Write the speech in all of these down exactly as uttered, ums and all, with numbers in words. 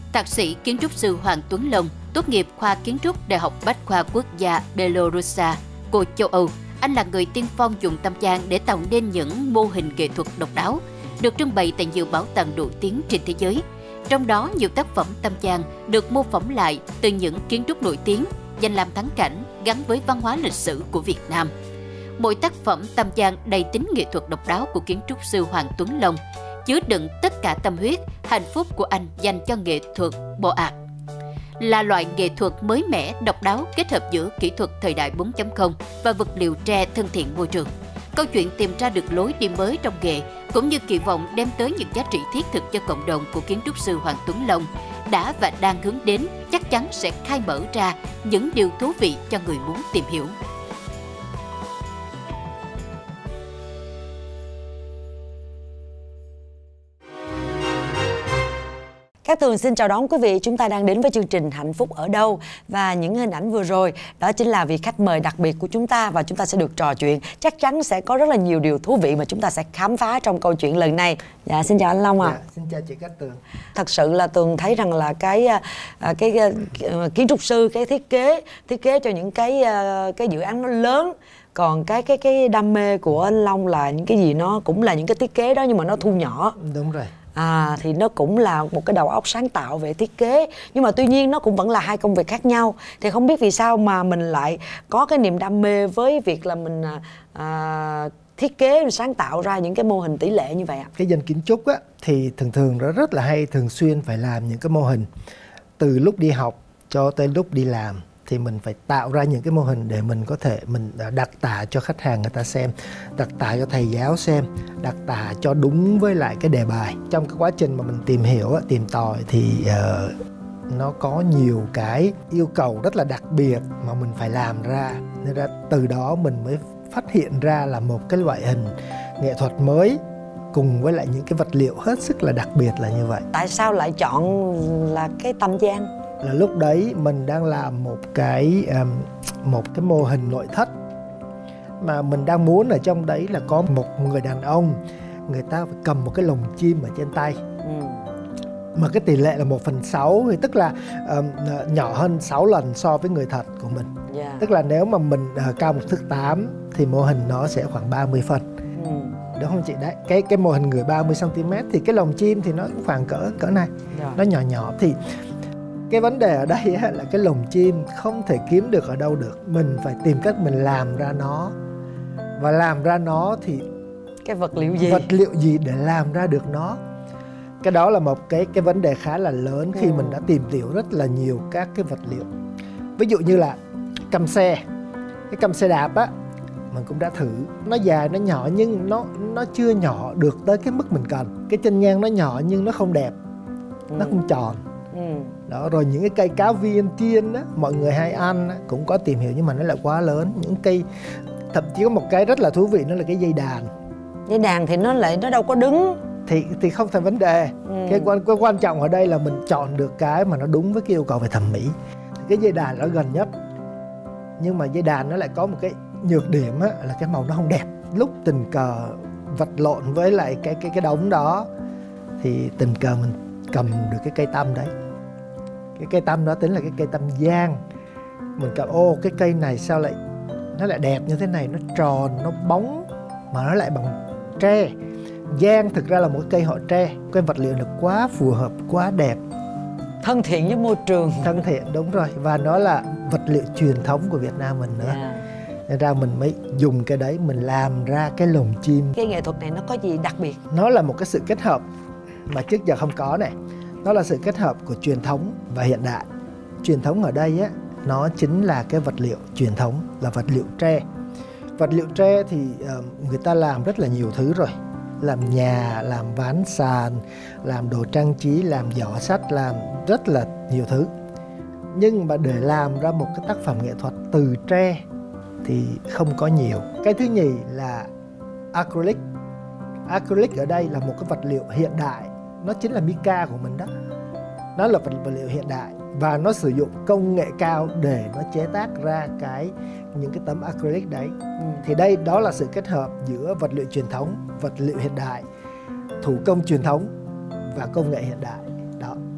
Thạc sĩ kiến trúc sư Hoàng Tuấn Long, tốt nghiệp khoa kiến trúc Đại học Bách khoa Quốc gia Belarus của châu Âu. Anh là người tiên phong dùng tăm trang để tạo nên những mô hình nghệ thuật độc đáo, được trưng bày tại nhiều bảo tàng nổi tiếng trên thế giới. Trong đó, nhiều tác phẩm tăm trang được mô phỏng lại từ những kiến trúc nổi tiếng, danh lam thắng cảnh gắn với văn hóa lịch sử của Việt Nam. Mỗi tác phẩm tăm trang đầy tính nghệ thuật độc đáo của kiến trúc sư Hoàng Tuấn Long chứa đựng tất cả tâm huyết, hạnh phúc của anh dành cho nghệ thuật bộ art. Là loại nghệ thuật mới mẻ, độc đáo kết hợp giữa kỹ thuật thời đại bốn chấm không và vật liệu tre thân thiện môi trường. Câu chuyện tìm ra được lối đi mới trong nghề cũng như kỳ vọng đem tới những giá trị thiết thực cho cộng đồng của kiến trúc sư Hoàng Tuấn Long đã và đang hướng đến chắc chắn sẽ khai mở ra những điều thú vị cho người muốn tìm hiểu. Cát Tường xin chào đón quý vị, chúng ta đang đến với chương trình Hạnh Phúc Ở Đâu. Và những hình ảnh vừa rồi, đó chính là vị khách mời đặc biệt của chúng ta. Và chúng ta sẽ được trò chuyện, chắc chắn sẽ có rất là nhiều điều thú vị mà chúng ta sẽ khám phá trong câu chuyện lần này. Dạ, xin chào anh Long ạ. À. Dạ, xin chào chị Cát Tường. Thật sự là Tường thấy rằng là cái, cái, cái, cái kiến trúc sư, cái thiết kế, thiết kế cho những cái, cái dự án nó lớn. Còn cái cái cái đam mê của anh Long là những cái gì nó cũng là những cái thiết kế đó nhưng mà nó thu nhỏ. Đúng rồi. À, thì nó cũng là một cái đầu óc sáng tạo về thiết kế. Nhưng mà tuy nhiên nó cũng vẫn là hai công việc khác nhau. Thì không biết vì sao mà mình lại có cái niềm đam mê với việc là mình à, thiết kế, sáng tạo ra những cái mô hình tỷ lệ như vậy ạ? Cái dân kiến trúc á, thì thường thường nó rất là hay, thường xuyên phải làm những cái mô hình. Từ lúc đi học cho tới lúc đi làm thì mình phải tạo ra những cái mô hình để mình có thể mình đặc tả cho khách hàng người ta xem, đặc tả cho thầy giáo xem, đặc tả cho đúng với lại cái đề bài. Trong cái quá trình mà mình tìm hiểu, tìm tòi thì uh, nó có nhiều cái yêu cầu rất là đặc biệt mà mình phải làm ra. Nên ra từ đó mình mới phát hiện ra là một cái loại hình nghệ thuật mới cùng với lại những cái vật liệu hết sức là đặc biệt là như vậy. Tại sao lại chọn là cái tăm giang? Là lúc đấy mình đang làm một cái um, một cái mô hình nội thất mà mình đang muốn ở trong đấy là có một người đàn ông, người ta phải cầm một cái lồng chim ở trên tay. Ừ. Mà cái tỷ lệ là một phần sáu, thì tức là um, nhỏ hơn sáu lần so với người thật của mình. Yeah. Tức là nếu mà mình uh, cao một thước tám thì mô hình nó sẽ khoảng ba mươi phân. Ừ. Đúng không chị? Đấy, cái cái mô hình người ba mươi xăng ti mét thì cái lồng chim thì nó khoảng cỡ cỡ này. Yeah. Nó nhỏ nhỏ thì cái vấn đề ở đây á, là cái lồng chim không thể kiếm được ở đâu được. Mình phải tìm cách mình làm ra nó. Và làm ra nó thì cái vật liệu gì? Vật liệu gì để làm ra được nó. Cái đó là một cái, cái vấn đề khá là lớn khi ừ. mình đã tìm hiểu rất là nhiều các cái vật liệu. Ví dụ như là căm xe. Cái căm xe đạp á, mình cũng đã thử. Nó dài, nó nhỏ nhưng nó, nó chưa nhỏ được tới cái mức mình cần. Cái chân nhang nó nhỏ nhưng nó không đẹp. Ừ. Nó không tròn. Ừ. Đó, rồi những cái cây cáo viên tiên á, mọi người hay ăn á, cũng có tìm hiểu nhưng mà nó lại quá lớn. Những cây, thậm chí có một cái rất là thú vị, nó là cái dây đàn. Dây đàn thì nó lại nó đâu có đứng. Thì, thì không thành vấn đề. Ừ. cái, quan, cái quan trọng ở đây là mình chọn được cái mà nó đúng với cái yêu cầu về thẩm mỹ. Cái dây đàn nó gần nhất. Nhưng mà dây đàn nó lại có một cái nhược điểm á, là cái màu nó không đẹp. Lúc tình cờ vật lộn với lại cái, cái, cái đống đó thì tình cờ mình cầm được cái cây tăm đấy. Cái cây tăm đó tính là cái cây tăm giang. Mình cầm, ô cái cây này sao lại nó lại đẹp như thế này, nó tròn, nó bóng mà nó lại bằng tre. Giang thực ra là một cây họ tre. Cái vật liệu được quá phù hợp, quá đẹp, thân thiện với môi trường. Thân thiện, đúng rồi. Và nó là vật liệu truyền thống của Việt Nam mình nữa. Yeah. Nên ra mình mới dùng cái đấy, mình làm ra cái lồng chim. Cái nghệ thuật này nó có gì đặc biệt? Nó là một cái sự kết hợp mà trước giờ không có này. Nó là sự kết hợp của truyền thống và hiện đại. Truyền thống ở đây á, nó chính là cái vật liệu truyền thống, là vật liệu tre. Vật liệu tre thì uh, người ta làm rất là nhiều thứ rồi. Làm nhà, làm ván sàn, làm đồ trang trí, làm giỏ sách, làm rất là nhiều thứ. Nhưng mà để làm ra một cái tác phẩm nghệ thuật từ tre thì không có nhiều. Cái thứ nhì là acrylic. Acrylic ở đây là một cái vật liệu hiện đại. Nó chính là mica của mình đó. Nó là vật, vật liệu hiện đại và nó sử dụng công nghệ cao để nó chế tác ra cái những cái tấm acrylic đấy. Ừ. Thì đây đó là sự kết hợp giữa vật liệu truyền thống, vật liệu hiện đại, thủ công truyền thống và công nghệ hiện đại. Đó.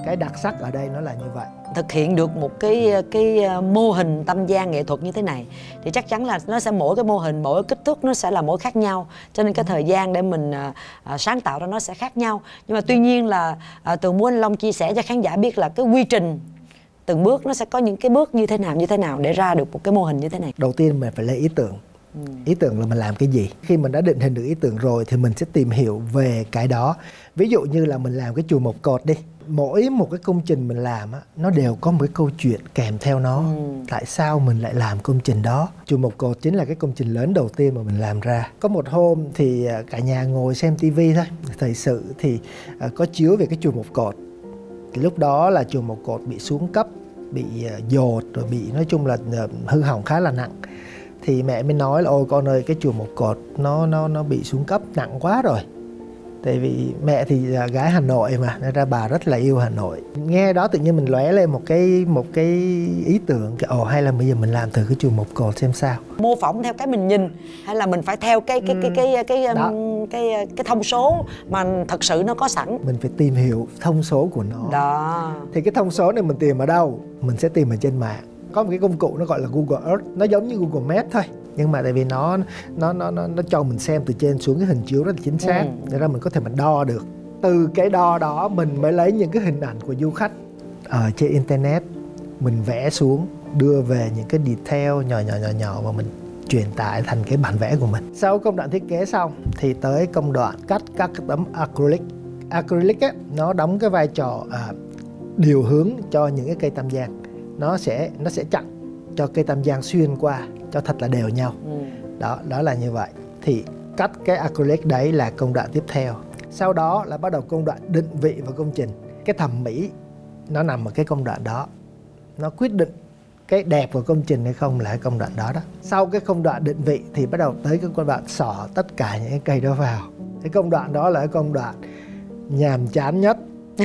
Cái đặc sắc ở đây nó là như vậy. Thực hiện được một cái cái mô hình tâm gian nghệ thuật như thế này thì chắc chắn là nó sẽ mỗi cái mô hình, mỗi kích thước nó sẽ là mỗi khác nhau, cho nên cái thời gian để mình à, à, sáng tạo ra nó sẽ khác nhau. Nhưng mà tuy nhiên là à, Tường muốn anh Long chia sẻ cho khán giả biết là cái quy trình từng bước nó sẽ có những cái bước như thế nào như thế nào để ra được một cái mô hình như thế này. Đầu tiên mình phải lấy ý tưởng. Ừ. Ý tưởng là mình làm cái gì. Khi mình đã định hình được ý tưởng rồi thì mình sẽ tìm hiểu về cái đó. Ví dụ như là mình làm cái chùa Một Cột đi. Mỗi một cái công trình mình làm á, nó đều có một cái câu chuyện kèm theo nó. Ừ. Tại sao mình lại làm công trình đó? Chùa Một Cột chính là cái công trình lớn đầu tiên mà mình làm ra. Có một hôm thì cả nhà ngồi xem tivi thôi. Thời sự thì có chiếu về cái chùa Một Cột. Thì lúc đó là chùa Một Cột bị xuống cấp, bị dột, rồi bị nói chung là hư hỏng khá là nặng. Thì mẹ mới nói là ôi con ơi, cái chùa Một Cột nó nó nó bị xuống cấp nặng quá rồi. Tại vì mẹ thì là gái Hà Nội mà, nên ra bà rất là yêu Hà Nội. Nghe đó tự nhiên mình lóe lên một cái một cái ý tưởng, cái ồ hay là bây giờ mình làm từ cái chùa Một Cột xem sao. Mô phỏng theo cái mình nhìn hay là mình phải theo cái cái cái cái cái cái, cái, cái, cái thông số mà thật sự nó có sẵn. Mình phải tìm hiểu thông số của nó. Đó. Thì cái thông số này mình tìm ở đâu? Mình sẽ tìm ở trên mạng. Có một cái công cụ nó gọi là Google Earth, nó giống như Google Maps thôi. Nhưng mà tại vì nó nó nó nó, nó cho mình xem từ trên xuống cái hình chiếu rất là chính xác, ừ. Để ra mình có thể mình đo được. Từ cái đo đó mình mới lấy những cái hình ảnh của du khách ở trên internet, mình vẽ xuống, đưa về những cái detail nhỏ nhỏ nhỏ nhỏ và mình truyền tải thành cái bản vẽ của mình. Sau công đoạn thiết kế xong thì tới công đoạn cắt các tấm acrylic. Acrylic á, nó đóng cái vai trò à, điều hướng cho những cái cây tam giang. Nó sẽ nó sẽ chặn cho cây tam giang xuyên qua cho thật là đều nhau. Ừ. Đó, đó là như vậy. Thì cắt cái acrylic đấy là công đoạn tiếp theo. Sau đó là bắt đầu công đoạn định vị vào công trình. Cái thẩm mỹ nó nằm ở cái công đoạn đó. Nó quyết định cái đẹp của công trình hay không là cái công đoạn đó đó. Sau cái công đoạn định vị thì bắt đầu tới cái công đoạn xỏ tất cả những cái cây đó vào. Cái công đoạn đó là cái công đoạn nhàm chán nhất,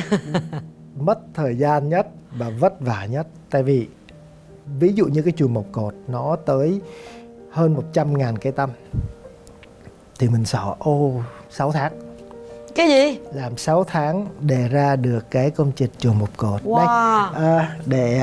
mất thời gian nhất và vất vả nhất. Tại vì ví dụ như cái chùa Một Cột nó tới hơn một trăm ngàn cây tăm thì mình xỏ ô sáu tháng. Cái gì? Làm sáu tháng để ra được cái công trình chùa Một Cột. Wow. Đây, à, để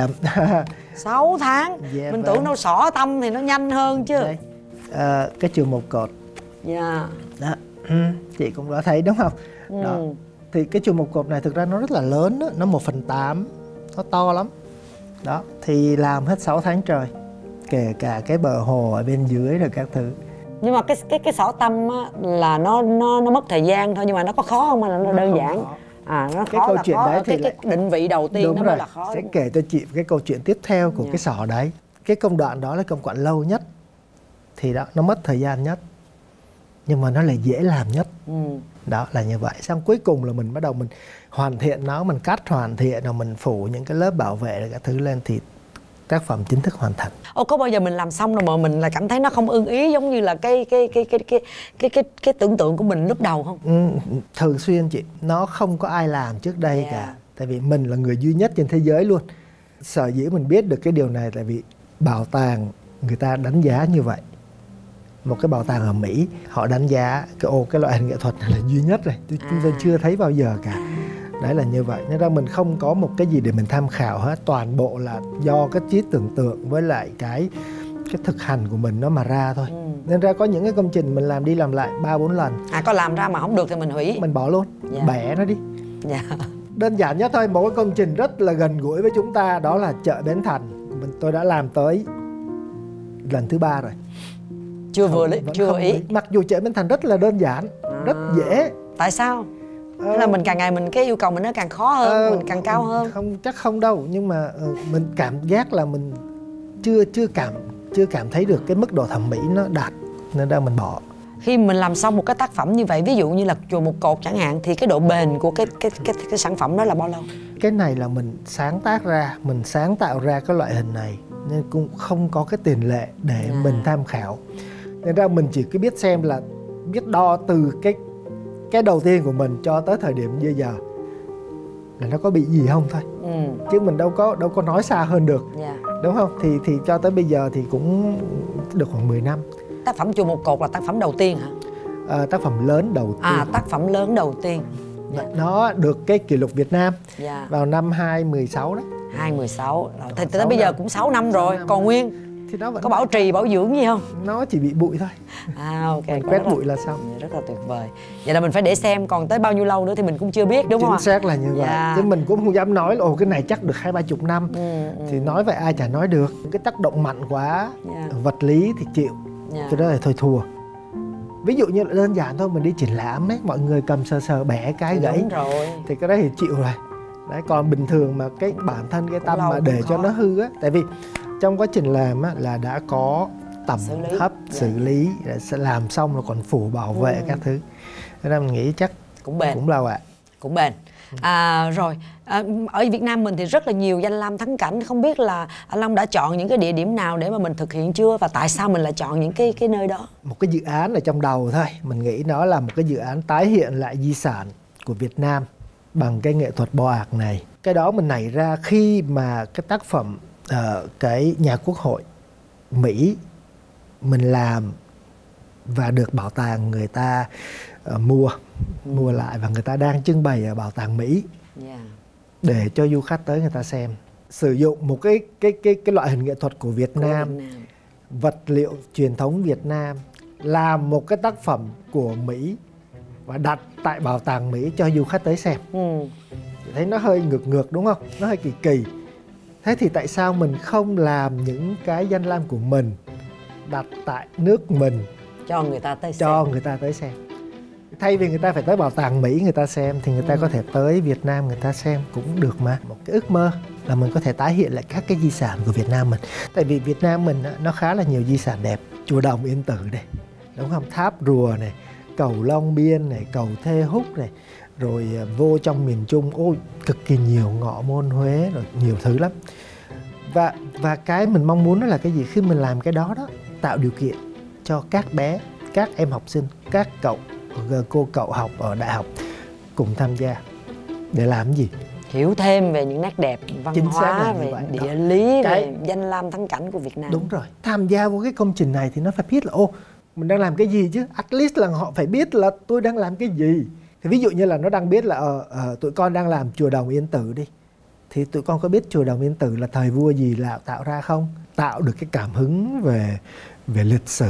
sáu tháng. Yeah, mình vâng. Tưởng đâu xỏ tăm thì nó nhanh hơn chứ. Đây, à, cái chùa Một Cột. Dạ. Yeah. Đó, chị cũng đã thấy đúng không? Ừ. Đó. Thì cái chùa Một Cột này thực ra nó rất là lớn đó. Nó một phần tám, nó to lắm. Đó, thì làm hết sáu tháng trời, kể cả cái bờ hồ ở bên dưới rồi các thứ. Nhưng mà cái cái cái xỏ tăm á, là nó nó nó mất thời gian thôi, nhưng mà nó có khó không hay là nó, nó đơn giản? Khó. À, nó cái khó câu là chuyện khó đấy cái, thì cái định vị đầu tiên đúng nó rồi. mới là khó. Sẽ kể cho chị cái câu chuyện tiếp theo của yeah. cái xỏ đấy. Cái công đoạn đó là công đoạn lâu nhất, thì đó nó mất thời gian nhất, nhưng mà nó lại dễ làm nhất. Ừ. Đó là như vậy. Xong cuối cùng là mình bắt đầu mình hoàn thiện nó, mình cắt hoàn thiện rồi mình phủ những cái lớp bảo vệ rồi các thứ lên thì tác phẩm chính thức hoàn thành. Ô, có bao giờ mình làm xong rồi mà mình là cảm thấy nó không ưng ý giống như là cái cái cái cái cái cái cái, cái tưởng tượng của mình lúc đầu không? Ừ, thường xuyên chị, nó không có ai làm trước đây yeah. cả. Tại vì mình là người duy nhất trên thế giới luôn. Sở dĩ mình biết được cái điều này tại vì bảo tàng người ta đánh giá như vậy. Một cái bảo tàng ở Mỹ họ đánh giá cái ô cái loại hình nghệ thuật này là duy nhất rồi, chúng tôi à. chưa thấy bao giờ cả. Đấy là như vậy, nên ra mình không có một cái gì để mình tham khảo hết, toàn bộ là do cái trí tưởng tượng với lại cái cái thực hành của mình nó mà ra thôi. Ừ. Nên ra có những cái công trình mình làm đi làm lại ba bốn lần. À, có làm ra mà không được thì mình hủy, mình bỏ luôn, yeah. bẻ nó đi. Yeah. Đơn giản nhất thôi, một cái công trình rất là gần gũi với chúng ta đó là chợ Bến Thành. Mình tôi đã làm tới lần thứ ba rồi. Chưa vừa lý, chưa vừa ý. Mặc dù chợ Bến Thành rất là đơn giản, à. rất dễ. Tại sao? Ờ, là mình càng ngày mình cái yêu cầu mình nó càng khó hơn, ờ, mình càng cao hơn. Không chắc không đâu, nhưng mà uh, mình cảm giác là mình chưa chưa cảm chưa cảm thấy được cái mức độ thẩm mỹ nó đạt, nên ra mình bỏ. Khi mình làm xong một cái tác phẩm như vậy, ví dụ như là chùa Một Cột chẳng hạn, thì cái độ bền của cái cái cái cái sản phẩm đó là bao lâu? Cái này là mình sáng tác ra, mình sáng tạo ra cái loại hình này nên cũng không có cái tiền lệ để à. mình tham khảo. Nên ra mình chỉ cứ biết xem là biết đo từ cái cái đầu tiên của mình cho tới thời điểm bây giờ là nó có bị gì không thôi. Ừ. Chứ mình đâu có đâu có nói xa hơn được. Yeah. Đúng không? Thì thì cho tới bây giờ thì cũng được khoảng mười năm. Tác phẩm chùa Một Cột là tác phẩm đầu tiên hả? À, tác phẩm lớn đầu tiên. À, tác phẩm lớn đầu tiên. Dạ. Nó được cái kỷ lục Việt Nam Dạ. vào năm hai không một sáu đấy. hai không một sáu. Thì tới bây giờ cũng sáu năm rồi, năm còn nguyên. Thì nó vẫn Có bảo trì, bảo dưỡng gì không? Nó chỉ bị bụi thôi. À ok. Mình quét bụi là xong. Rất là tuyệt vời. Vậy là mình phải để xem còn tới bao nhiêu lâu nữa thì mình cũng chưa biết, đúng Chính không ạ? Chính xác là như vậy. Dạ. Chứ mình cũng không dám nói là ồ cái này chắc được hai ba chục năm. Ừ, ừ. Thì nói vậy ai chả nói được. Cái tác động mạnh quá, Dạ. vật lý thì chịu. Dạ. Cái đó là thôi thua. Ví dụ như là đơn giản thôi, mình đi triển lãm ấy, mọi người cầm sờ sờ bẻ cái gãy. Đúng rồi. Thì cái đó thì chịu rồi. Đấy, còn bình thường mà cái bản thân cái tâm lâu mà để cũng cho khó. nó hư á, tại vì trong quá trình làm á là đã có tẩm Xử lý. hấp, Dạ. xử lý, sẽ làm xong rồi còn phủ bảo vệ Ừ. các thứ. Thế nên mình nghĩ chắc Cũng bền. cũng lâu ạ. Cũng bền. À, rồi à, ở Việt Nam mình thì rất là nhiều danh lam thắng cảnh, không biết là anh Long đã chọn những cái địa điểm nào để mà mình thực hiện chưa, và tại sao mình lại chọn những cái cái nơi đó? Một cái dự án ở trong đầu thôi, mình nghĩ nó là một cái dự án tái hiện lại di sản của Việt Nam bằng cái nghệ thuật bo ạc này. Cái đó mình nảy ra khi mà cái tác phẩm uh, cái nhà quốc hội Mỹ mình làm và được bảo tàng người ta uh, mua mua lại, và người ta đang trưng bày ở bảo tàng Mỹ Yeah. để cho du khách tới người ta xem. Sử dụng một cái cái cái cái loại hình nghệ thuật của Việt Của Nam, Việt Nam. vật liệu truyền thống Việt Nam, làm một cái tác phẩm của Mỹ và đặt tại bảo tàng Mỹ cho du khách tới xem. Ừ. Thấy nó hơi ngược ngược đúng không? Nó hơi kỳ kỳ. Thế thì tại sao mình không làm những cái danh lam của mình đặt tại nước mình Cho người ta tới xem. cho người ta tới xem? Thay vì người ta phải tới bảo tàng Mỹ người ta xem thì người ta Ừ. có thể tới Việt Nam người ta xem cũng được mà. Một cái ước mơ là mình có thể tái hiện lại các cái di sản của Việt Nam mình. Tại vì Việt Nam mình á, nó khá là nhiều di sản đẹp. Chùa Đồng Yên Tử này, đúng không? Tháp Rùa này, cầu Long Biên này, cầu Thê Húc này, rồi vô trong miền Trung, ôi cực kỳ nhiều, Ngọ Môn Huế, rồi nhiều thứ lắm. Và và cái mình mong muốn đó là cái gì? Khi mình làm cái đó đó, tạo điều kiện cho các bé, các em học sinh, các cậu cô cậu học ở đại học cùng tham gia. Để làm gì? Hiểu thêm về những nét đẹp văn Chính xác là hóa, như về vậy. địa Đó. lý, Cái- về danh lam thắng cảnh của Việt Nam. Đúng rồi. Tham gia vào cái công trình này thì nó phải biết là ô, mình đang làm cái gì chứ. At least là họ phải biết là tôi đang làm cái gì. Thì ví dụ như là nó đang biết là ờ, ờ, tụi con đang làm chùa Đồng Yên Tử đi. Thì tụi con có biết chùa Đồng Yên Tử là thời vua gì là tạo ra không? Tạo được cái cảm hứng về về lịch sử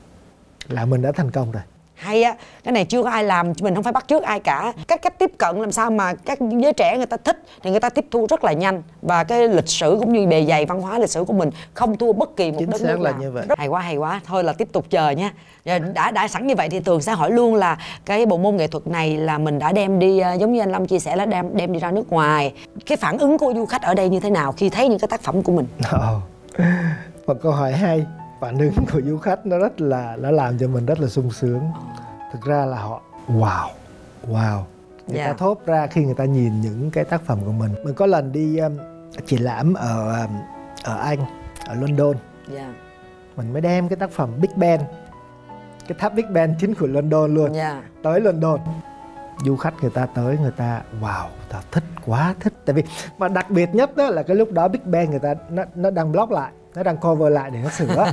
là mình đã thành công rồi. Hay á, cái này chưa có ai làm, mình không phải bắt chước ai cả. Các cách tiếp cận làm sao mà các giới trẻ người ta thích thì người ta tiếp thu rất là nhanh, và cái lịch sử cũng như bề dày văn hóa lịch sử của mình không thua bất kỳ một Chính đất xác nước là nào. như vậy. Rất hay quá, hay quá. Thôi là tiếp tục chờ nha. Rồi đã đã sẵn như vậy thì Tường sẽ hỏi luôn là cái bộ môn nghệ thuật này là mình đã đem đi, uh, giống như anh Lâm chia sẻ là đem đem đi ra nước ngoài. Cái phản ứng của du khách ở đây như thế nào khi thấy những cái tác phẩm của mình? Ồ, một câu hỏi hay. Phản ứng của du khách nó rất là, nó làm cho mình rất là sung sướng. Thực ra là họ wow, wow. Người Dạ. ta thốt ra khi người ta nhìn những cái tác phẩm của mình. Mình có lần đi um, triển lãm ở um, ở Anh, ở London. Dạ. Mình mới đem cái tác phẩm Big Ben, cái tháp Big Ben chính của London luôn, Dạ. tới London. Du khách người ta tới, người ta wow, ta thích quá thích. Tại vì mà đặc biệt nhất đó là cái lúc đó Big Ben người ta nó nó đang block lại, nó đang cover lại để nó sửa.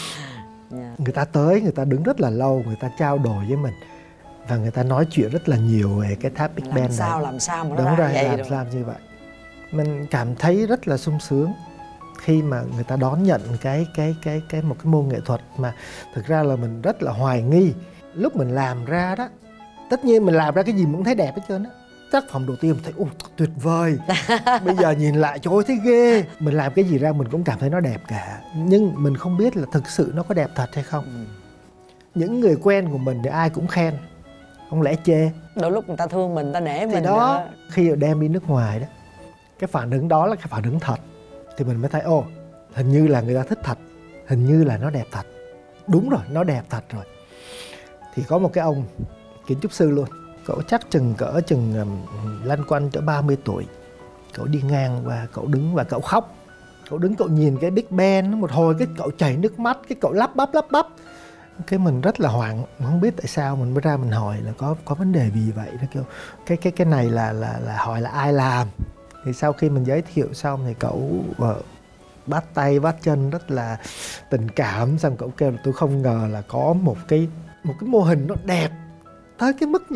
Dạ. Người ta tới, người ta đứng rất là lâu, người ta trao đổi với mình và người ta nói chuyện rất là nhiều về cái tháp Big Ben Làm này. sao làm sao mà nó Đúng ra rồi, vậy làm rồi. sao như vậy. Mình cảm thấy rất là sung sướng khi mà người ta đón nhận cái cái cái cái một cái môn nghệ thuật mà thực ra là mình rất là hoài nghi. Lúc mình làm ra đó, tất nhiên mình làm ra cái gì mình cũng thấy đẹp hết trơn á. Tác phẩm đầu tiên mình thấy ồ tuyệt vời. Bây giờ nhìn lại trời ơi thấy ghê. Mình làm cái gì ra mình cũng cảm thấy nó đẹp cả. Nhưng mình không biết là thực sự nó có đẹp thật hay không. Ừ. Những người quen của mình thì ai cũng khen, không lẽ chê. Đôi lúc người ta thương mình, người ta nể Thì mình đó, nữa. khi đem đi nước ngoài đó, cái phản ứng đó là cái phản ứng thật. Thì mình mới thấy ồ, hình như là người ta thích thật, hình như là nó đẹp thật. Đúng rồi, nó đẹp thật rồi. Thì có một cái ông kiến trúc sư luôn, cậu chắc chừng cỡ chừng um, lăn quanh cỡ ba mươi tuổi. Cậu đi ngang và cậu đứng và cậu khóc. Cậu đứng cậu nhìn cái Big Ben một hồi, cái cậu chảy nước mắt, cái cậu lắp bắp lắp bắp. Cái mình rất là hoảng, không biết tại sao. Mình mới ra mình hỏi là có có vấn đề gì vậy. Nó kêu cái cái cái này là là là hỏi là ai làm. Thì sau khi mình giới thiệu xong thì cậu uh, bắt tay bắt chân rất là tình cảm. Xong cậu kêu là tôi không ngờ là có một cái một cái mô hình nó đẹp tới cái mức như vậy.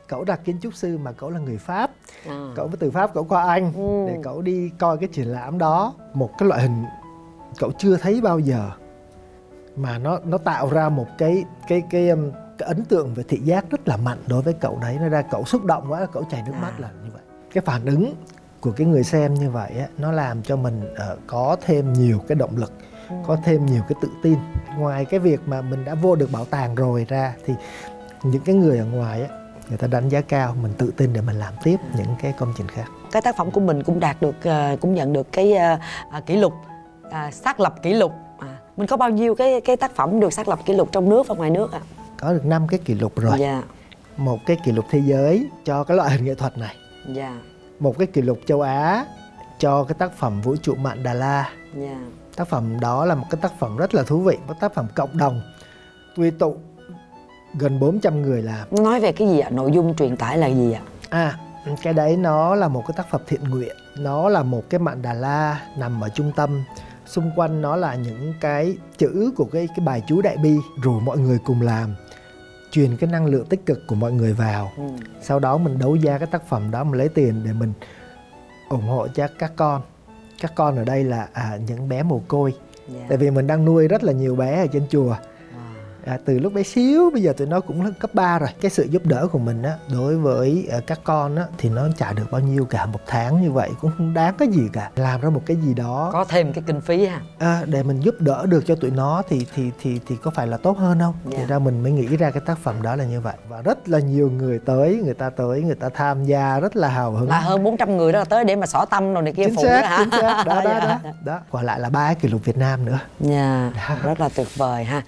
Cậu là kiến trúc sư mà cậu là người Pháp, À. cậu từ Pháp cậu qua Anh Ừ. để cậu đi coi cái triển lãm đó. Một cái loại hình cậu chưa thấy bao giờ, mà nó nó tạo ra một cái cái cái, um, cái ấn tượng về thị giác rất là mạnh đối với cậu đấy. Nó ra cậu xúc động quá, cậu chảy nước À. mắt là như vậy. Cái phản ứng của cái người xem như vậy á, nó làm cho mình uh, có thêm nhiều cái động lực, Ừ. có thêm nhiều cái tự tin. Ngoài cái việc mà mình đã vô được bảo tàng rồi ra thì những cái người ở ngoài á, người ta đánh giá cao, mình tự tin để mình làm tiếp những cái công trình khác. Cái tác phẩm của mình cũng đạt được à, cũng nhận được cái à, à, kỷ lục, à, xác lập kỷ lục. À, mình có bao nhiêu cái cái tác phẩm được xác lập kỷ lục trong nước và ngoài nước ạ? Có được năm cái kỷ lục rồi. Dạ, Một cái kỷ lục thế giới cho cái loại hình nghệ thuật này, dạ, một cái kỷ lục châu Á cho cái tác phẩm Vũ trụ Mandala. dạ. Tác phẩm đó là một cái tác phẩm rất là thú vị, một tác phẩm cộng đồng quy tụ gần bốn trăm người làm. Nó nói về cái gì ạ? Nội dung truyền tải là gì ạ? À, cái đấy nó là một cái tác phẩm thiện nguyện. Nó là một cái mandala nằm ở trung tâm. Xung quanh nó là những cái chữ của cái, cái bài chú Đại Bi, rủ mọi người cùng làm, truyền cái năng lượng tích cực của mọi người vào. Ừ. Sau đó mình đấu giá cái tác phẩm đó, mình lấy tiền để mình ủng hộ cho các con. Các con ở đây là à, những bé mồ côi. Dạ. Tại vì mình đang nuôi rất là nhiều bé ở trên chùa. À, từ lúc bé xíu bây giờ tụi nó cũng cấp ba rồi. Cái sự giúp đỡ của mình á, đối với uh, các con á, thì nó trả được bao nhiêu cả. Một tháng như vậy cũng không đáng cái gì cả. Làm ra một cái gì đó Có thêm cái kinh phí ha. à, để mình giúp đỡ được cho tụi nó thì thì thì thì có phải là tốt hơn không? Dạ. Thì ra mình mới nghĩ ra cái tác phẩm đó là như vậy. Và rất là nhiều người tới, người ta tới, người ta tham gia rất là hào hứng. Là hơn bốn trăm người đó là tới để mà xỏ tâm rồi này kia Chính phụ xác, đó hả? chính xác. Đó, đó, Dạ. đó, đó. Còn lại là ba cái kỷ lục Việt Nam nữa. Dạ, rất là tuyệt vời ha.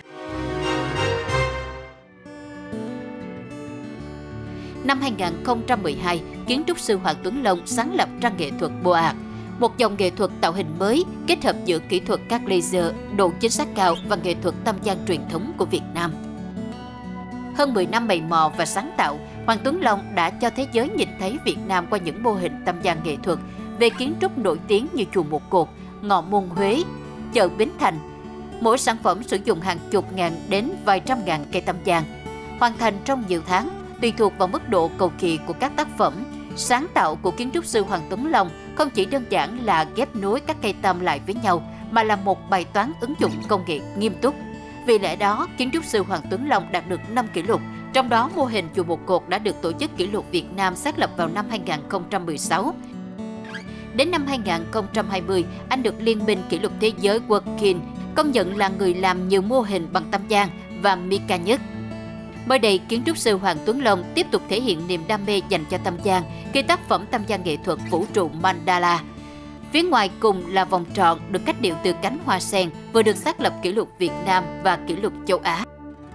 Năm hai nghìn không trăm mười hai, kiến trúc sư Hoàng Tuấn Long sáng lập ra nghệ thuật Boat, một dòng nghệ thuật tạo hình mới kết hợp giữa kỹ thuật các laser, độ chính xác cao và nghệ thuật tam giác truyền thống của Việt Nam. Hơn mười năm mày mò và sáng tạo, Hoàng Tuấn Long đã cho thế giới nhìn thấy Việt Nam qua những mô hình tam giác nghệ thuật về kiến trúc nổi tiếng như chùa Một Cột, Ngọ Môn Huế, chợ Bến Thành. Mỗi sản phẩm sử dụng hàng chục ngàn đến vài trăm ngàn cây tam giác, hoàn thành trong nhiều tháng. Tùy thuộc vào mức độ cầu kỳ của các tác phẩm, sáng tạo của kiến trúc sư Hoàng Tuấn Long không chỉ đơn giản là ghép nối các cây tam lại với nhau, mà là một bài toán ứng dụng công nghệ nghiêm túc. Vì lẽ đó, kiến trúc sư Hoàng Tuấn Long đạt được năm kỷ lục, trong đó mô hình chùa Một Cột đã được Tổ chức Kỷ lục Việt Nam xác lập vào năm hai nghìn không trăm mười sáu. Đến năm hai nghìn không trăm hai mươi, anh được Liên minh Kỷ lục Thế giới Working công nhận là người làm nhiều mô hình bằng tam giác và mica nhất. Mới đây, kiến trúc sư Hoàng Tuấn Long tiếp tục thể hiện niềm đam mê dành cho tam giác khi tác phẩm tam giác nghệ thuật Vũ trụ Mandala. Phía ngoài cùng là vòng tròn được cách điệu từ cánh hoa sen, vừa được xác lập kỷ lục Việt Nam và kỷ lục châu Á.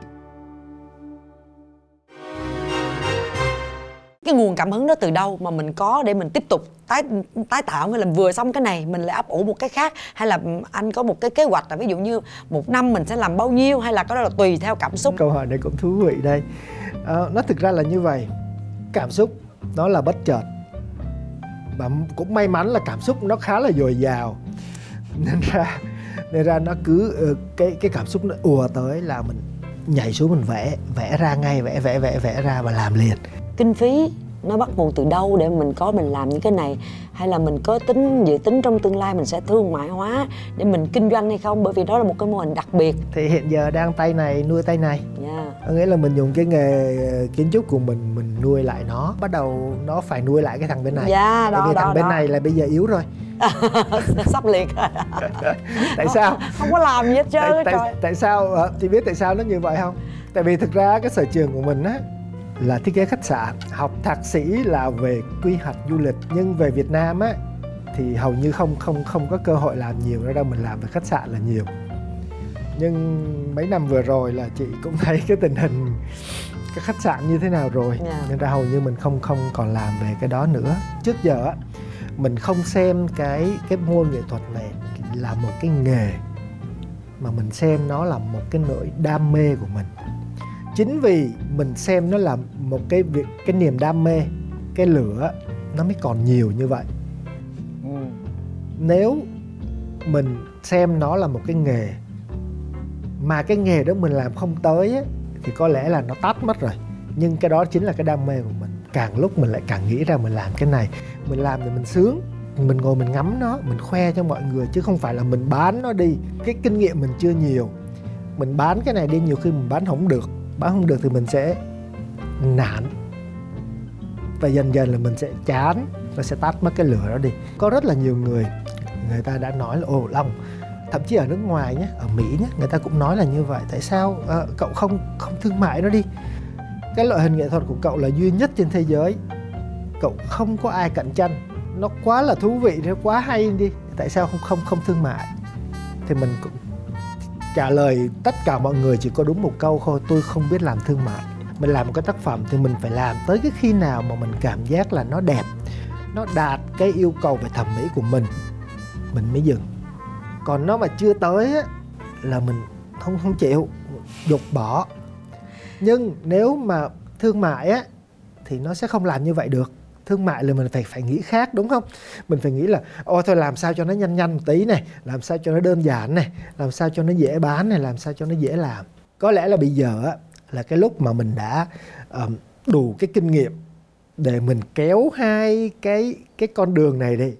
Cái nguồn cảm hứng đó từ đâu mà mình có để mình tiếp tục tái tái tạo, hay là vừa xong cái này mình lại ấp ủ một cái khác, hay là anh có một cái kế hoạch là ví dụ như một năm mình sẽ làm bao nhiêu, hay là có đó là tùy theo cảm xúc? Câu hỏi này cũng thú vị đây. À, nó thực ra là như vậy. Cảm xúc nó là bất chợt, và cũng may mắn là cảm xúc nó khá là dồi dào, nên ra nên ra nó cứ cái cái cảm xúc nó ùa tới là mình nhảy xuống mình vẽ vẽ ra ngay, vẽ vẽ vẽ vẽ ra và làm liền. Kinh phí nó bắt nguồn từ đâu để mình có mình làm những cái này, hay là mình có tính dự tính trong tương lai mình sẽ thương mại hóa để mình kinh doanh hay không, bởi vì đó là một cái mô hình đặc biệt. Thì hiện giờ đang tay này nuôi tay này. Yeah. Có nghĩa là mình dùng cái nghề kiến trúc của mình mình nuôi lại nó, bắt đầu nó phải nuôi lại cái thằng bên này. Yeah, đó, Tại vì đó, thằng bên đó. này là bây giờ yếu rồi. Sắp liệt. Tại sao? Không có làm gì hết trơn tại, á, tại, trời. tại sao chị biết tại sao nó như vậy không? Tại vì thực ra cái sở trường của mình á là thiết kế khách sạn, học thạc sĩ là về quy hoạch du lịch, nhưng về Việt Nam á thì hầu như không không không có cơ hội làm nhiều, ra đâu mình làm về khách sạn là nhiều. Nhưng mấy năm vừa rồi là chị cũng thấy cái tình hình cái khách sạn như thế nào rồi, Yeah. nên ra hầu như mình không không còn làm về cái đó nữa. Trước giờ á mình không xem cái cái môn nghệ thuật này là một cái nghề, mà mình xem nó là một cái nỗi đam mê của mình. Chính vì mình xem nó là một cái việc, cái niềm đam mê, cái lửa nó mới còn nhiều như vậy. Ừ. Nếu mình xem nó là một cái nghề mà cái nghề đó mình làm không tới á, thì có lẽ là nó tắt mất rồi. Nhưng cái đó chính là cái đam mê của mình. càng lúc mình lại càng nghĩ ra mình làm cái này, mình làm thì mình sướng, mình ngồi mình ngắm nó, mình khoe cho mọi người, chứ không phải là mình bán nó đi. Cái kinh nghiệm mình chưa nhiều, mình bán cái này đi, nhiều khi mình bán không được, bán không được thì mình sẽ nản, và dần dần là mình sẽ chán, nó sẽ tắt mất cái lửa đó đi. Có rất là nhiều người, người ta đã nói là ồ Long, thậm chí ở nước ngoài nhé, ở Mỹ nhé, người ta cũng nói là như vậy. Tại sao uh, cậu không không thương mại nó đi? Cái loại hình nghệ thuật của cậu là duy nhất trên thế giới, cậu không có ai cạnh tranh, nó quá là thú vị, nó quá hay đi, tại sao không không không thương mại? Thì mình cũng trả lời tất cả mọi người chỉ có đúng một câu thôi: tôi không biết làm thương mại. Mình làm một cái tác phẩm thì mình phải làm tới cái khi nào mà mình cảm giác là nó đẹp, nó đạt cái yêu cầu về thẩm mỹ của mình, mình mới dừng. Còn nó mà chưa tới á, là mình không không chịu, dục bỏ. Nhưng nếu mà thương mại á thì nó sẽ không làm như vậy được. Thương mại là mình phải phải nghĩ khác, đúng không? Mình phải nghĩ là ôi thôi làm sao cho nó nhanh nhanh một tí này, làm sao cho nó đơn giản này, làm sao cho nó dễ bán này, làm sao cho nó dễ làm. Có lẽ là bây giờ á là cái lúc mà mình đã um, đủ cái kinh nghiệm để mình kéo hai cái cái con đường này đi,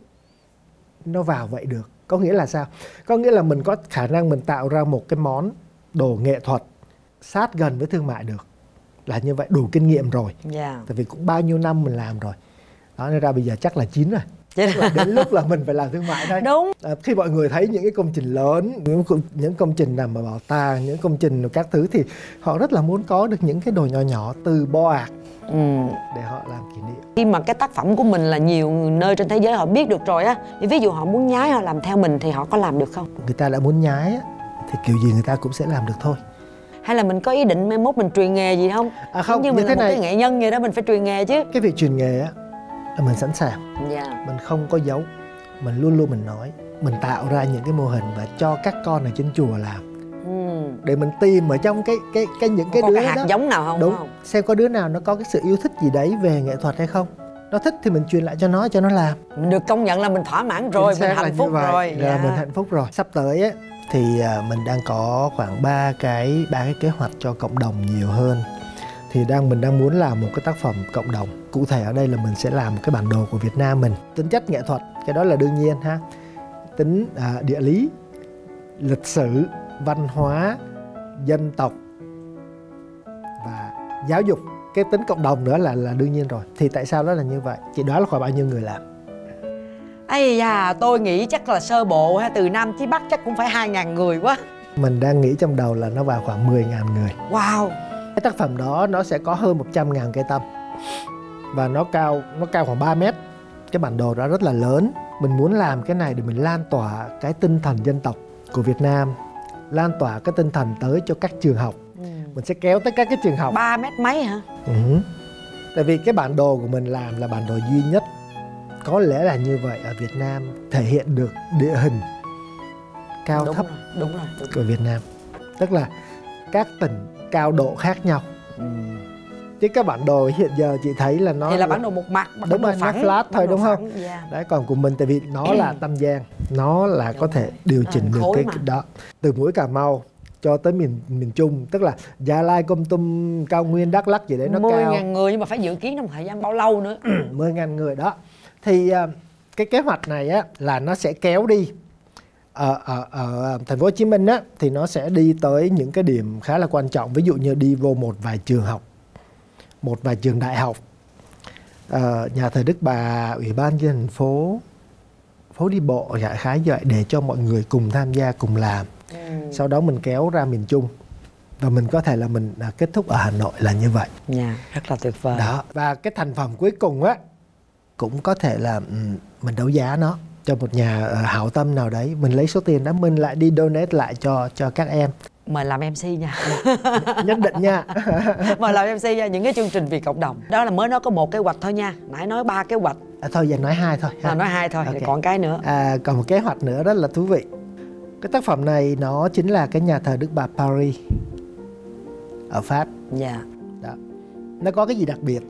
nó vào vậy được. Có nghĩa là sao? Có nghĩa là mình có khả năng mình tạo ra một cái món đồ nghệ thuật sát gần với thương mại được. Là như vậy, đủ kinh nghiệm rồi. Yeah. Tại vì cũng bao nhiêu năm mình làm rồi. Đó, nên ra bây giờ chắc là chín rồi. Là đến lúc là mình phải làm thương mại đây. Đúng. À, khi mọi người thấy những cái công trình lớn, những, những công trình nằm ở bảo tàng, những công trình các thứ, thì họ rất là muốn có được những cái đồ nhỏ nhỏ từ bo ạc ừ. để họ làm kỷ niệm. Khi mà cái tác phẩm của mình là nhiều nơi trên thế giới họ biết được rồi á, thì ví dụ họ muốn nhái, họ làm theo mình thì họ có làm được không? Người ta đã muốn nhái á, thì kiểu gì người ta cũng sẽ làm được thôi. Hay là mình có ý định mai mốt mình truyền nghề gì không? À không, như như mình thế là này, một cái nghệ nhân vậy đó, mình phải truyền nghề chứ. Cái việc truyền nghề á là mình sẵn sàng. Yeah. Mình không có giấu, mình luôn luôn mình nói, mình tạo ra những cái mô hình và cho các con ở trên chùa làm. Ừ. Để mình tìm ở trong cái cái cái những cái có đứa cái hạt đó, giống nào không? Đúng, không? Xem có đứa nào nó có cái sự yêu thích gì đấy về nghệ thuật hay không. Nó thích thì mình truyền lại cho nó, cho nó làm. Mình được công nhận là mình thỏa mãn rồi, mình hạnh phúc rồi. Là yeah. Mình hạnh phúc rồi. Sắp tới á thì mình đang có khoảng ba cái ba cái kế hoạch cho cộng đồng nhiều hơn. Thì đang mình đang muốn làm một cái tác phẩm cộng đồng. Cụ thể ở đây là mình sẽ làm một cái bản đồ của Việt Nam mình. Tính chất nghệ thuật, cái đó là đương nhiên ha. Tính à, địa lý, lịch sử, văn hóa, dân tộc và giáo dục. Cái tính cộng đồng nữa là là đương nhiên rồi. Thì tại sao đó là như vậy? Chị đoán là khoảng bao nhiêu người làm? Ây da, tôi nghĩ chắc là sơ bộ ha, từ Nam chí Bắc chắc cũng phải hai ngàn người quá. Mình đang nghĩ trong đầu là nó vào khoảng mười ngàn người. Wow. Cái tác phẩm đó nó sẽ có hơn một trăm ngàn cây tăm. Và nó cao, nó cao khoảng ba mét. Cái bản đồ đó rất là lớn. Mình muốn làm cái này để mình lan tỏa cái tinh thần dân tộc của Việt Nam, lan tỏa cái tinh thần tới cho các trường học. ừ. Mình sẽ kéo tới các cái trường học. Ba mét mấy hả? Ừ. Tại vì cái bản đồ của mình làm là bản đồ duy nhất, có lẽ là như vậy, ở Việt Nam, thể hiện được địa hình cao đúng thấp rồi, đúng rồi, đúng của Việt Nam. Tức là các tỉnh cao độ khác nhau. ừ. Chứ các bản đồ hiện giờ chị thấy là nó thì là bản đồ một mặt, bản đúng đồ rồi, phẳng, nó flat thôi đúng không? Yeah. Đấy, còn của mình tại vì nó là tam giang, nó là đúng có thể điều chỉnh à, được cái, cái đó. Từ mũi Cà Mau cho tới miền miền Trung, tức là Gia Lai, Kon Tum, Cao Nguyên, Đắk Lắk gì đấy nó cao. mười ngàn người, nhưng mà phải dự kiến trong thời gian bao lâu nữa? mười ngàn người đó. Thì cái kế hoạch này á là nó sẽ kéo đi ở, ở, ở thành phố Hồ Chí Minh á, thì nó sẽ đi tới những cái điểm khá là quan trọng, ví dụ như đi vô một vài trường học, một vài trường đại học, uh, nhà thờ Đức Bà, ủy ban dân thành phố, phố đi bộ, đại khái vậy, để cho mọi người cùng tham gia, cùng làm. ừ. Sau đó mình kéo ra miền Trung và mình có thể là mình uh, kết thúc ở Hà Nội là như vậy. Yeah, rất là tuyệt vời. Đó. Và cái thành phẩm cuối cùng á cũng có thể là um, mình đấu giá nó cho một nhà uh, hảo tâm nào đấy, mình lấy số tiền đó mình lại đi donate lại cho cho các em. Mời làm em xê nha. Nhất định nha. Mời làm em xê nha, những cái chương trình vì cộng đồng. Đó là mới nói có một kế hoạch thôi nha. Nãy nói ba kế hoạch. À, thôi giờ nói hai thôi. À, nói hai thôi, okay. Còn cái nữa. À, còn một kế hoạch nữa rất là thú vị. Cái tác phẩm này nó chính là cái nhà thờ Đức Bà Paris ở Pháp. Dạ. Yeah. Đó. Nó có cái gì đặc biệt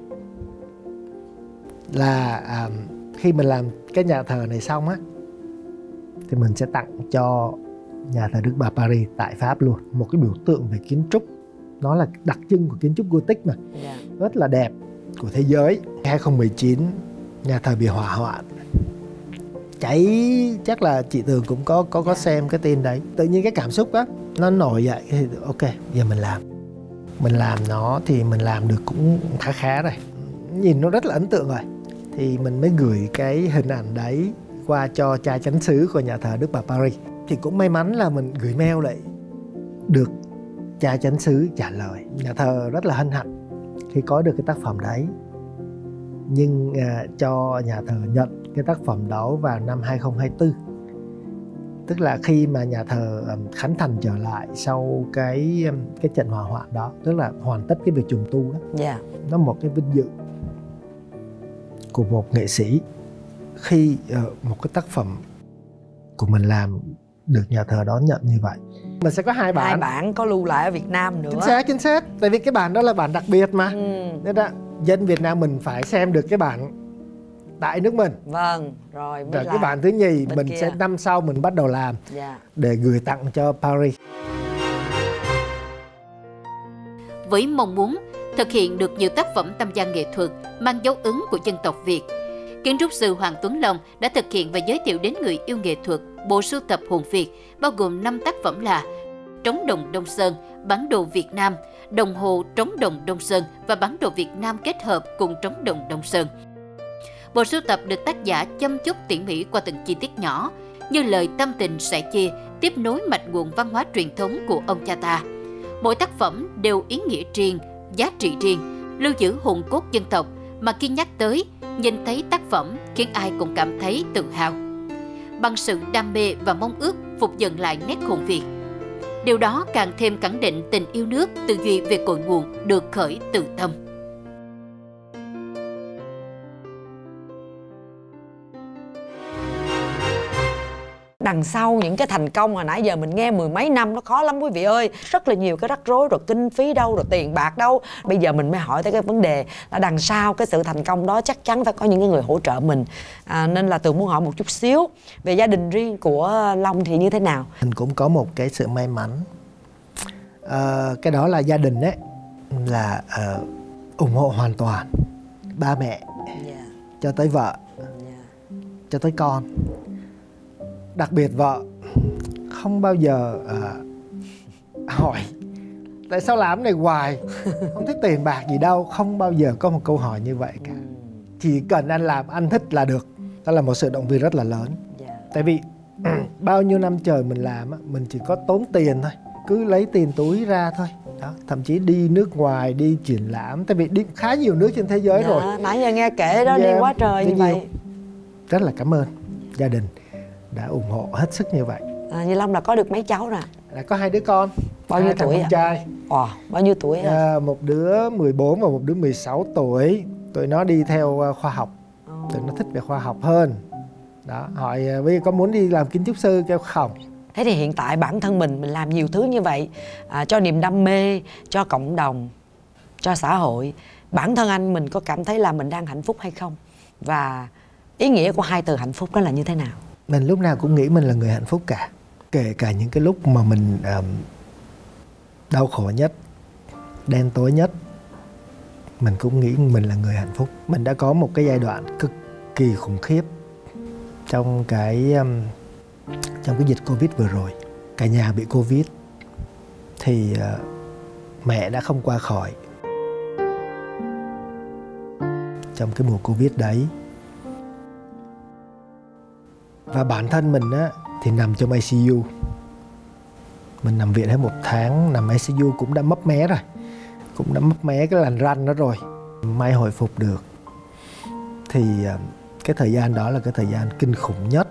là à, khi mình làm cái nhà thờ này xong á, thì mình sẽ tặng cho nhà thờ Đức Bà Paris tại Pháp luôn một cái biểu tượng về kiến trúc. Nó là đặc trưng của kiến trúc Gothic mà. Yeah. Rất là đẹp. của thế giới. hai không một chín nhà thờ bị hỏa hoạn, cháy, chắc là chị Tường cũng có có có xem cái tin đấy. Tự nhiên cái cảm xúc á nó nổi dậy, thì ok, giờ mình làm. Mình làm nó thì mình làm được cũng khá khá rồi. Nhìn nó rất là ấn tượng rồi. Thì mình mới gửi cái hình ảnh đấy qua cho cha chánh xứ của nhà thờ Đức Bà Paris. Thì cũng may mắn là mình gửi mail lại được cha chánh xứ trả lời. Nhà thờ rất là hân hạnh khi có được cái tác phẩm đấy. Nhưng à, cho nhà thờ nhận cái tác phẩm đó vào năm hai không hai tư. Tức là khi mà nhà thờ um, khánh thành trở lại sau cái um, cái trận hỏa hoạn đó, tức là hoàn tất cái việc trùng tu đó. Yeah. Nó một cái vinh dự của một nghệ sĩ khi uh, một cái tác phẩm của mình làm được nhà thờ đón nhận như vậy. Mình sẽ có hai bản. Hai bản có lưu lại ở Việt Nam nữa. Chính xác, chính xác. Tại vì cái bản đó là bản đặc biệt mà. Ừ. Nên đó, dân Việt Nam mình phải xem được cái bản tại nước mình. Vâng, rồi mới Rồi làm cái bản thứ nhì bên mình kia. sẽ năm sau mình bắt đầu làm. Yeah. Để gửi tặng cho Paris. Với mong muốn thực hiện được nhiều tác phẩm tâm gian nghệ thuật mang dấu ấn của dân tộc Việt, kiến trúc sư Hoàng Tuấn Long đã thực hiện và giới thiệu đến người yêu nghệ thuật bộ sưu tập hồn Việt bao gồm năm tác phẩm là Trống đồng Đông Sơn, Bản đồ Việt Nam, Đồng hồ Trống đồng Đông Sơn và Bản đồ Việt Nam kết hợp cùng Trống đồng Đông Sơn. Bộ sưu tập được tác giả chăm chút tỉ mỉ qua từng chi tiết nhỏ, như lời tâm tình sẻ chia, tiếp nối mạch nguồn văn hóa truyền thống của ông cha ta. Mỗi tác phẩm đều ý nghĩa riêng, giá trị riêng, lưu giữ hồn cốt dân tộc mà khi nhắc tới, nhìn thấy tác phẩm khiến ai cũng cảm thấy tự hào. Bằng sự đam mê và mong ước phục dựng lại nét hồn Việt. Điều đó càng thêm khẳng định tình yêu nước, tư duy về cội nguồn được khởi từ tâm. Đằng sau những cái thành công mà nãy giờ mình nghe mười mấy năm nó khó lắm quý vị ơi. Rất là nhiều cái rắc rối, rồi kinh phí đâu, rồi tiền bạc đâu. Bây giờ mình mới hỏi tới cái vấn đề là đằng sau cái sự thành công đó chắc chắn phải có những cái người hỗ trợ mình. À, nên là Tường muốn hỏi một chút xíu về gia đình riêng của Long thì như thế nào? Mình cũng có một cái sự may mắn. À, cái đó là gia đình ấy là uh, ủng hộ hoàn toàn. Ba mẹ, Yeah. cho tới vợ, Yeah. cho tới con. Đặc biệt vợ không bao giờ uh, hỏi tại sao làm cái này hoài, không thích tiền bạc gì đâu. Không bao giờ có một câu hỏi như vậy cả. Chỉ cần anh làm anh thích là được. Đó là một sự động viên rất là lớn. Yeah. Tại vì bao nhiêu năm trời mình làm mình chỉ có tốn tiền thôi, cứ lấy tiền túi ra thôi đó. Thậm chí đi nước ngoài, đi triển lãm, tại vì đi khá nhiều nước trên thế giới. Yeah. Rồi Nãy giờ nghe kể đó, Yeah. đi quá trời như vậy. Rất là cảm ơn gia đình đã ủng hộ hết sức như vậy. À, như Long là có được mấy cháu nè? Là có hai đứa con. Bao nhiêu hai thằng tuổi con ạ? trai. Ồ, bao nhiêu tuổi hả? À, một đứa mười bốn và một đứa mười sáu tuổi. Tụi nó đi theo khoa học. Oh. Tụi nó thích về khoa học hơn. Đó, hỏi bây giờ có muốn đi làm kiến trúc sư, kêu không. Thế thì hiện tại bản thân mình mình làm nhiều thứ như vậy, à, cho niềm đam mê, cho cộng đồng, cho xã hội. Bản thân anh mình có cảm thấy là mình đang hạnh phúc hay không? Và ý nghĩa của hai từ hạnh phúc đó là như thế nào? Mình lúc nào cũng nghĩ mình là người hạnh phúc cả. Kể cả những cái lúc mà mình um, đau khổ nhất, đen tối nhất, mình cũng nghĩ mình là người hạnh phúc. Mình đã có một cái giai đoạn cực kỳ khủng khiếp trong cái um, trong cái dịch Covid vừa rồi. Cả nhà bị Covid thì uh, mẹ đã không qua khỏi trong cái mùa Covid đấy. Và bản thân mình á thì nằm trong i xê u. Mình nằm viện hết một tháng, nằm i xê u cũng đã mấp mé rồi. Cũng đã mấp mé cái làn ranh đó rồi. May hồi phục được. Thì cái thời gian đó là cái thời gian kinh khủng nhất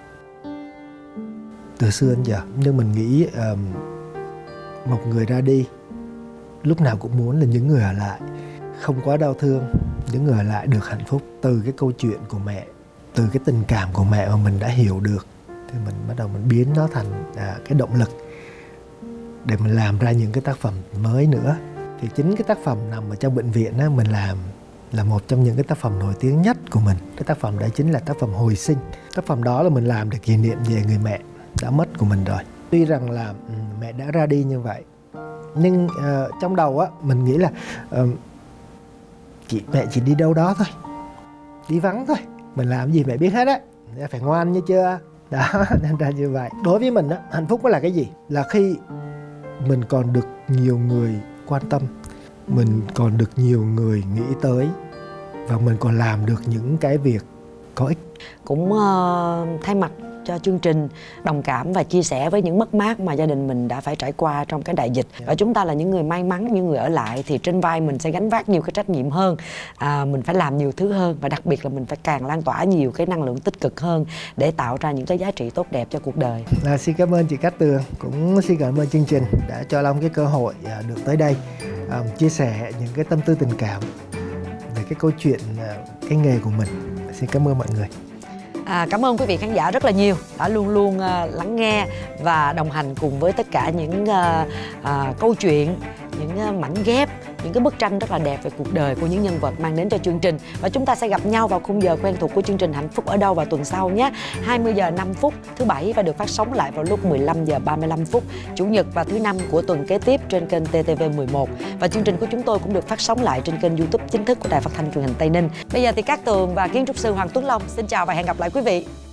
từ xưa đến giờ. Nhưng mình nghĩ um, một người ra đi lúc nào cũng muốn là những người ở lại không quá đau thương, những người ở lại được hạnh phúc. Từ cái câu chuyện của mẹ, từ cái tình cảm của mẹ mà mình đã hiểu được, thì mình bắt đầu mình biến nó thành à, cái động lực để mình làm ra những cái tác phẩm mới nữa. Thì chính cái tác phẩm nằm ở trong bệnh viện á, mình làm là một trong những cái tác phẩm nổi tiếng nhất của mình. Cái tác phẩm đấy chính là tác phẩm Hồi Sinh. Tác phẩm đó là mình làm để kỷ niệm về người mẹ đã mất của mình rồi. Tuy rằng là mẹ đã ra đi như vậy, nhưng uh, trong đầu á mình nghĩ là uh, chị mẹ chỉ đi đâu đó thôi, đi vắng thôi, mình làm gì mẹ biết hết á, phải ngoan như chưa đó. Nên ra như vậy. Đối với mình á, hạnh phúc là cái gì? Là khi mình còn được nhiều người quan tâm, mình còn được nhiều người nghĩ tới, và mình còn làm được những cái việc có ích. Cũng uh, thay mặt cho chương trình đồng cảm và chia sẻ với những mất mát mà gia đình mình đã phải trải qua trong cái đại dịch. Và chúng ta là những người may mắn, những người ở lại thì trên vai mình sẽ gánh vác nhiều cái trách nhiệm hơn. À, mình phải làm nhiều thứ hơn, và đặc biệt là mình phải càng lan tỏa nhiều cái năng lượng tích cực hơn để tạo ra những cái giá trị tốt đẹp cho cuộc đời. À, xin cảm ơn chị Cát Tường, cũng xin cảm ơn chương trình đã cho Long cái cơ hội à, được tới đây à, chia sẻ những cái tâm tư tình cảm về cái câu chuyện à, cái nghề của mình. Xin cảm ơn mọi người. À, cảm ơn quý vị khán giả rất là nhiều đã luôn luôn uh, lắng nghe và đồng hành cùng với tất cả những uh, uh, câu chuyện, những uh, mảnh ghép, những cái bức tranh rất là đẹp về cuộc đời của những nhân vật mang đến cho chương trình. Và chúng ta sẽ gặp nhau vào khung giờ quen thuộc của chương trình Hạnh Phúc Ở Đâu vào tuần sau nhé. hai mươi giờ năm phút thứ bảy và được phát sóng lại vào lúc mười lăm giờ ba mươi lăm phút chủ nhật và thứ năm của tuần kế tiếp trên kênh T T V mười một. Và chương trình của chúng tôi cũng được phát sóng lại trên kênh YouTube chính thức của Đài Phát thanh Truyền hình Tây Ninh. Bây giờ thì Cát Tường và kiến trúc sư Hoàng Tuấn Long xin chào và hẹn gặp lại quý vị.